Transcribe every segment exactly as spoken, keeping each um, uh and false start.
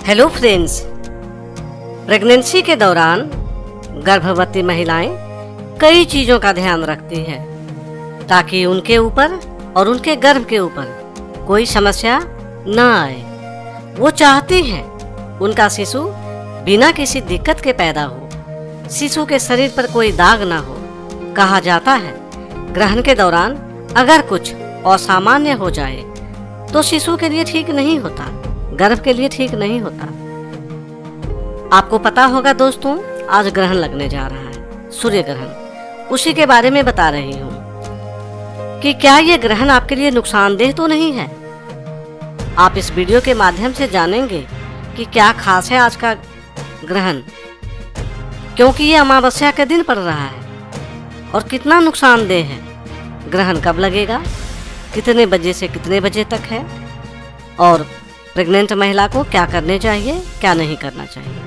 Hello friends, pregnancy के दौरान गर्भवती महिलाएं कई चीज़ों का ध्यान रखती हैं ताकि उनके ऊपर और उनके गर्भ के ऊपर कोई समस्या न आए। वो चाहती हैं उनका शिशु बिना किसी दिक्कत के पैदा हो, शिशु के शरीर पर कोई दाग ना हो। कहा जाता है ग्रहण के दौरान अगर कुछ असामान्य हो जाए तो शिशु के लिए ठीक नहीं होता, गर्भ के लिए ठीक नहीं होता। आपको पता होगा दोस्तों, आज ग्रहण लगने जा रहा है, सूर्य ग्रहण। उसी के बारे में बता रही हूँ कि क्या ये ग्रहण आपके लिए नुकसानदेह तो नहीं है। आप इस वीडियो के माध्यम से जानेंगे कि क्या खास है आज का ग्रहण, क्योंकि ये अमावस्या के दिन पड़ रहा है और कितना नुकसानदेह है। ग्रहण कब लगेगा, कितने बजे से कितने बजे तक है, और प्रेग्नेंट महिला को क्या करने चाहिए, क्या नहीं करना चाहिए।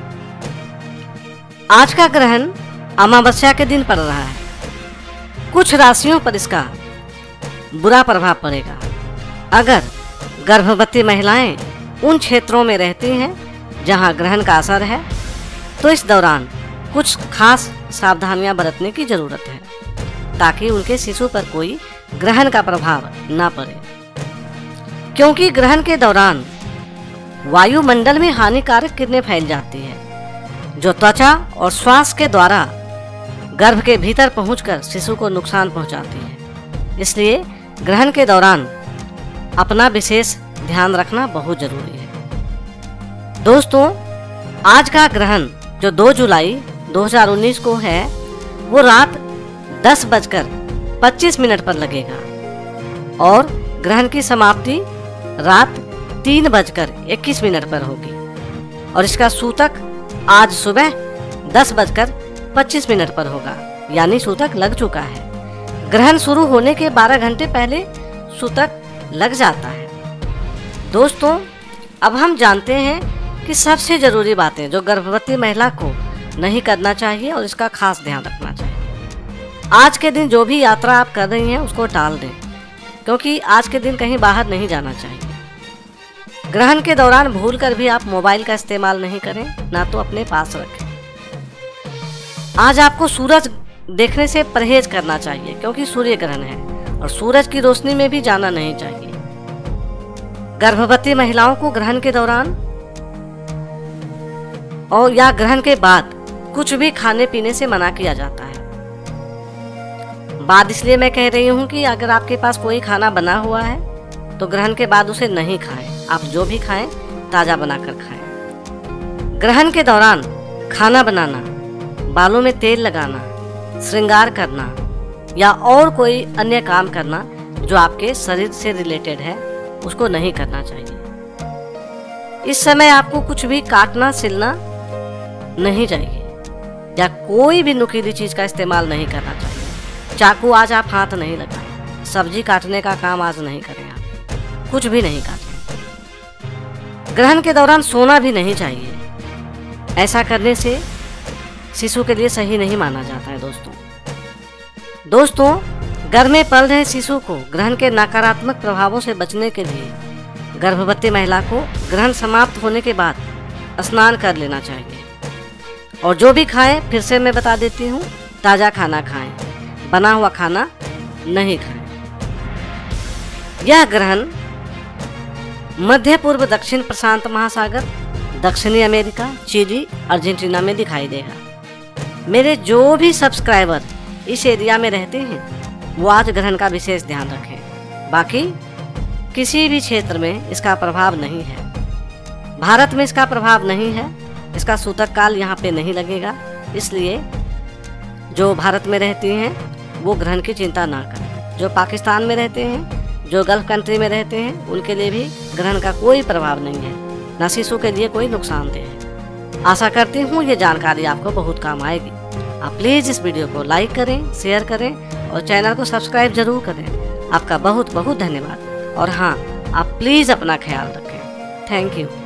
आज का ग्रहण अमावस्या के दिन पड़ रहा है। कुछ राशियों पर इसका बुरा प्रभाव पड़ेगा। अगर गर्भवती महिलाएं उन क्षेत्रों में रहती हैं जहां ग्रहण का असर है तो इस दौरान कुछ खास सावधानियां बरतने की जरूरत है ताकि उनके शिशु पर कोई ग्रहण का प्रभाव ना पड़े। क्योंकि ग्रहण के दौरान वायुमंडल में हानिकारक किरणें फैल जाती है जो त्वचा और श्वास के द्वारा गर्भ के भीतर पहुंचकर शिशु को नुकसान पहुंचाती है। इसलिए ग्रहण के दौरान अपना विशेष ध्यान रखना बहुत जरूरी है। दोस्तों, आज का ग्रहण जो दो जुलाई दो हज़ार उन्नीस को है वो रात दस बजकर पच्चीस मिनट पर लगेगा और ग्रहण की समाप्ति रात तीन बजकर इक्कीस मिनट पर होगी और इसका सूतक आज सुबह दस बजकर पच्चीस मिनट पर होगा, यानी सूतक लग चुका है। ग्रहण शुरू होने के बारह घंटे पहले सूतक लग जाता है। दोस्तों, अब हम जानते हैं कि सबसे जरूरी बातें जो गर्भवती महिला को नहीं करना चाहिए और इसका खास ध्यान रखना चाहिए। आज के दिन जो भी यात्रा आप कर रही हैं उसको टाल दें, क्योंकि आज के दिन कहीं बाहर नहीं जाना चाहिए। ग्रहण के दौरान भूलकर भी आप मोबाइल का इस्तेमाल नहीं करें, ना तो अपने पास रखें। आज आपको सूरज देखने से परहेज करना चाहिए क्योंकि सूर्य ग्रहण है और सूरज की रोशनी में भी जाना नहीं चाहिए। गर्भवती महिलाओं को ग्रहण के दौरान और या ग्रहण के बाद कुछ भी खाने पीने से मना किया जाता है। बात इसलिए मैं कह रही हूँ कि अगर आपके पास कोई खाना बना हुआ है तो ग्रहण के बाद उसे नहीं खाएं। आप जो भी खाएं ताज़ा बनाकर खाएं। ग्रहण के दौरान खाना बनाना, बालों में तेल लगाना, श्रृंगार करना या और कोई अन्य काम करना जो आपके शरीर से रिलेटेड है उसको नहीं करना चाहिए। इस समय आपको कुछ भी काटना सिलना नहीं चाहिए या कोई भी नुकीली चीज़ का इस्तेमाल नहीं करना चाहिए। चाकू आज आप हाथ नहीं लगाएं, सब्जी काटने का काम आज नहीं करें, आप कुछ भी नहीं काटें। ग्रहण के दौरान सोना भी नहीं चाहिए, ऐसा करने से शिशु के लिए सही नहीं माना जाता है। दोस्तों दोस्तों गर्भ में पल रहे शिशु को ग्रहण के नकारात्मक प्रभावों से बचने के लिए गर्भवती महिला को ग्रहण समाप्त होने के बाद स्नान कर लेना चाहिए और जो भी खाएं, फिर से मैं बता देती हूँ, ताज़ा खाना खाएं, बना हुआ खाना नहीं खाएं। यह ग्रहण मध्य पूर्व दक्षिण प्रशांत महासागर, दक्षिणी अमेरिका, चिली, अर्जेंटीना में दिखाई देगा। मेरे जो भी सब्सक्राइबर इस एरिया में रहते हैं वो आज ग्रहण का विशेष ध्यान रखें। बाकी किसी भी क्षेत्र में इसका प्रभाव नहीं है। भारत में इसका प्रभाव नहीं है, इसका सूतक काल यहाँ पे नहीं लगेगा। इसलिए जो भारत में रहती हैं वो ग्रहण की चिंता ना करें। जो पाकिस्तान में रहते हैं, जो गल्फ कंट्री में रहते हैं, उनके लिए भी ग्रहण का कोई प्रभाव नहीं है, न शिशु के लिए कोई नुकसानदेह है। आशा करती हूँ ये जानकारी आपको बहुत काम आएगी। आप प्लीज़ इस वीडियो को लाइक करें, शेयर करें और चैनल को सब्सक्राइब जरूर करें। आपका बहुत बहुत धन्यवाद और हाँ, आप प्लीज़ अपना ख्याल रखें। Thank you.